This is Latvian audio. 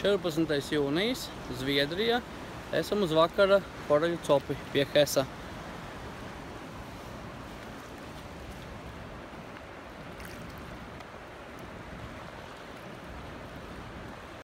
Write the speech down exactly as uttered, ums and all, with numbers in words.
četrpadsmitais jūnijas, Zviedrija. Esam uz vakara Foreļu copi pie Hesa.